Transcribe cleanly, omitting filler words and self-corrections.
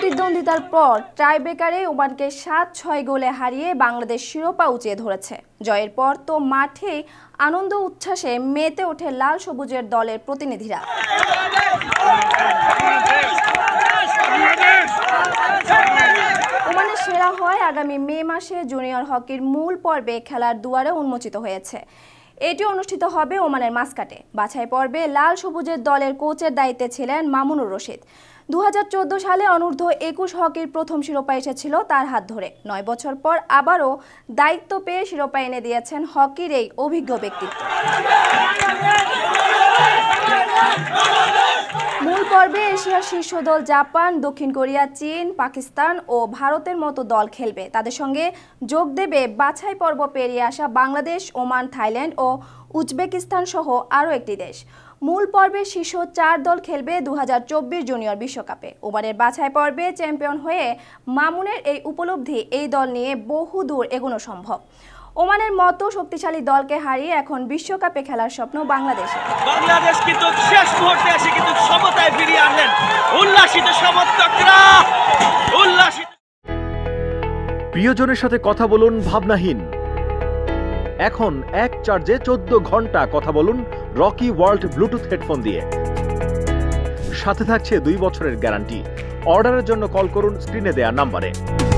প্রতিদ্বন্দ্বিতার পর টাইব্রেকারে ওমানকে ৭-৬ গোলে হারিয়ে বাংলাদেশ শিরোপা উঁচিয়ে ধরেছে। জয়ের পর তো মাঠেই আনন্দ উচ্ছ্বাসে মেতে ওঠে লাল সবুজের দলের প্রতিনিধিরা। ওমানের সেরা হয় আগামী মে মাসে জুনিয়র হকির মূল পর্বে খেলার দুয়ারে উন্মোচিত হয়েছে। এটি অনুষ্ঠিত হবে ওমানের মাস্কাটে। বাছাই পর্বে লাল সবুজের দলের কোচের দায়িত্বে ছিলেন মামুনুর রশিদ। 2014 সালে অনূর্ধ্ব 21 হকির প্রথম শিরোপা এসেছিল তার হাত ধরে। 9 বছর পর আবারও দায়িত্ব পেয়ে শিরোপা এনে দিয়েছেন হকির এই অভিজ্ঞ ব্যক্তিত্ব। মূল পর্বে এশিয়ার শীর্ষ দল জাপান, দক্ষিণ কোরিয়া, চীন, পাকিস্তান ও ভারতের মতো দল খেলবে। তাদের সঙ্গে যোগ দেবে বাছাই পর্ব পেরিয়ে আসা বাংলাদেশ, ওমান, থাইল্যান্ড ও উজবেকিস্তান সহ আরও একটি দেশ। মূল পর্বে শীর্ষ 4 দল খেলবে 2024 জুনিয়র বিশ্বকাপে। ওমানের বাছাই পর্বে চ্যাম্পিয়ন হয়ে মামুনের এই উপলব্ধি এই দল নিয়ে বহু দূর এগোনো সম্ভব। ওমানের মতো শক্তিশালী দলকে হারিয়ে এখন বিশ্বকাপে খেলার স্বপ্ন বাংলাদেশে। বাংলাদেশ কিন্তু শেষ মুহূর্তে এসে কিন্তু সমতায় ফিরিয়ে আনলেন উল্লাসিত সমর্থকরা। প্রিয়জনের সাথে কথা বলুন ভাবনাহীন। এখন এক চার্জে 14 ঘন্টা কথা বলুন রকি ওয়ার্ল্ড ব্লুটুথ হেডফোন দিয়ে। সাথে থাকছে 2 বছরের গ্যারান্টি। অর্ডারের জন্য কল করুন স্ক্রিনে দেয়া নাম্বারে।